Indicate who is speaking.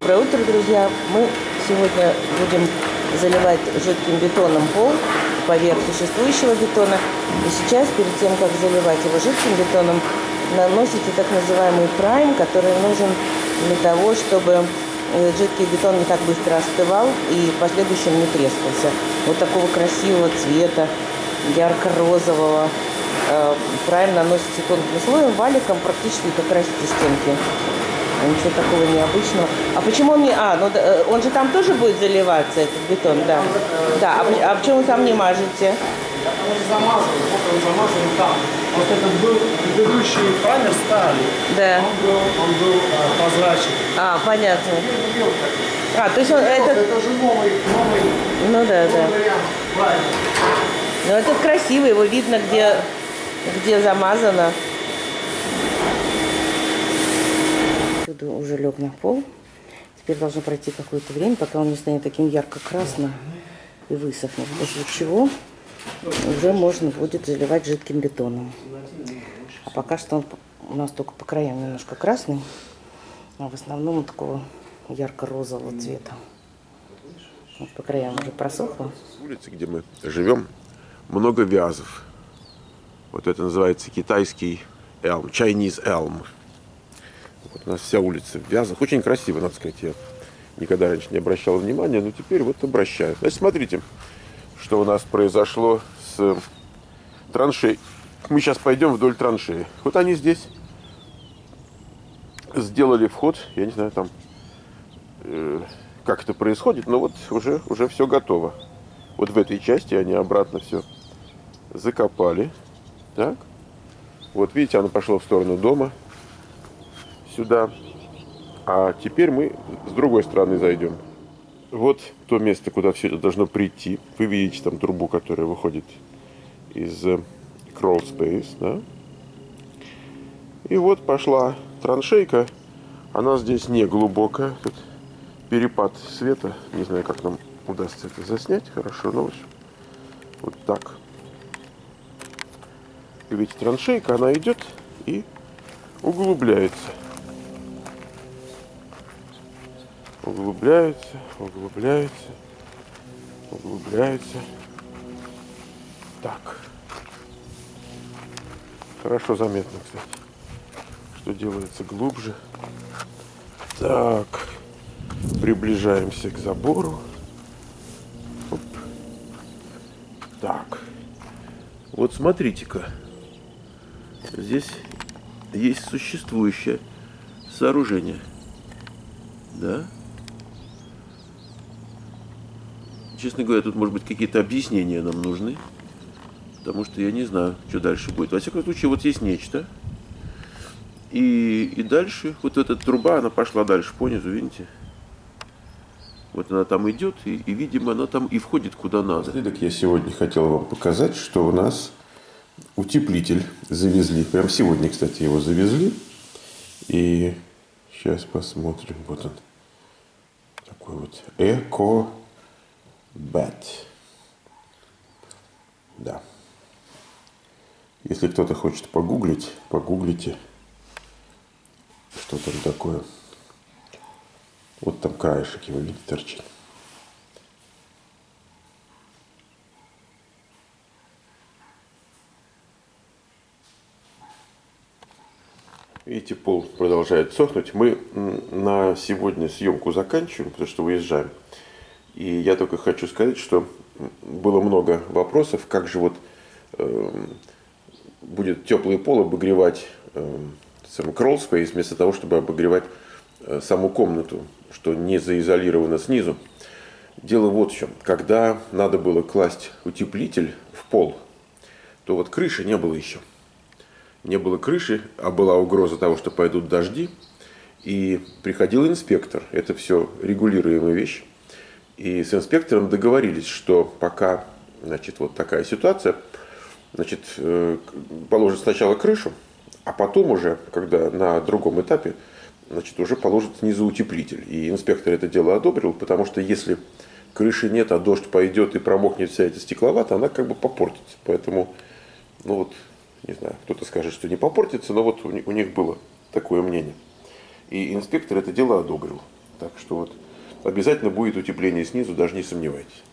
Speaker 1: Доброе утро, друзья! Мы сегодня будем заливать жидким бетоном пол поверх существующего бетона. И сейчас, перед тем, как заливать его жидким бетоном, наносите так называемый прайм, который нужен для того, чтобы жидкий бетон не так быстро остывал и в последующем не трескался. Вот такого красивого цвета, ярко-розового. Прайм наносите тонким слоем, валиком, практически как красите стенки. Ничего такого необычного. А почему он не... он же там тоже будет заливаться, этот бетон, да? Да, а почему вы там не мажете?
Speaker 2: Он же замазан, вот он замазан там. Просто это был предыдущий праймер стали.
Speaker 1: Да.
Speaker 2: Он был прозрачный.
Speaker 1: Понятно. То есть он...
Speaker 2: Это же новый
Speaker 1: Ну да.
Speaker 2: вариант праймера.
Speaker 1: Но этот красивый, его видно, где замазано. Уже лег на пол. Теперь должно пройти какое-то время, пока он не станет таким ярко-красным и высохнет. После чего уже можно будет заливать жидким бетоном. А пока что он у нас только по краям немножко красный, а в основном он такого ярко-розового цвета. Вот по краям уже просохло.
Speaker 3: С улицы, где мы живем, много вязов. Вот это называется китайский elm, Chinese elm. Вот у нас вся улица в вязах. Очень красиво, надо сказать. Я никогда раньше не обращал внимания, но теперь вот обращаю. Значит, смотрите, что у нас произошло с траншеей. Мы сейчас пойдем вдоль траншеи. Вот они здесь сделали вход. Я не знаю, там как это происходит, но вот уже все готово. Вот в этой части они обратно все закопали. Так. Вот видите, оно пошло в сторону дома. Сюда. А теперь мы с другой стороны зайдем. Вот то место, куда все это должно прийти. Вы видите там трубу, которая выходит из crawl space, да? И вот пошла траншейка. Она здесь не глубокая. Тут перепад света. Не знаю, как нам удастся это заснять. Хорошо, но вот так. И видите, траншейка, она идет и углубляется. Углубляется. Так. Хорошо заметно, кстати, что делается глубже. Так. Приближаемся к забору. Оп. Так. Вот смотрите-ка. Здесь есть существующее сооружение. Да? Честно говоря, тут, может быть, какие-то объяснения нам нужны. Потому что я не знаю, что дальше будет. Во всяком случае, вот есть нечто. И дальше, вот эта труба, она пошла дальше по низу, видите? Вот она там идет, и, видимо, она там и входит куда надо. Следок я сегодня хотел вам показать, что у нас утеплитель завезли. Прям сегодня, кстати, его завезли. И сейчас посмотрим. Вот он. Такой вот Eco Bed. Да. Если кто-то хочет погуглить, погуглите, что там такое. Вот там краешек его, видите, торчит. Видите, пол продолжает сохнуть. Мы на сегодня съемку заканчиваем, потому что уезжаем. И я только хочу сказать, что было много вопросов, как же вот будет теплый пол обогревать сам crawl space, вместо того, чтобы обогревать саму комнату, что не заизолировано снизу. Дело вот в чем. Когда надо было класть утеплитель в пол, то вот крыши не было еще. Не было крыши, а была угроза того, что пойдут дожди. И приходил инспектор. Это все регулируемая вещь. И с инспектором договорились, что пока, значит, вот такая ситуация, значит, положат сначала крышу, а потом уже, когда на другом этапе, значит, уже положат снизу утеплитель. И инспектор это дело одобрил, потому что если крыши нет, а дождь пойдет и промокнет вся эта стекловата, она как бы попортится. Поэтому, ну вот, не знаю, кто-то скажет, что не попортится, но вот у них было такое мнение. И инспектор это дело одобрил. Так что вот обязательно будет утепление снизу, даже не сомневайтесь.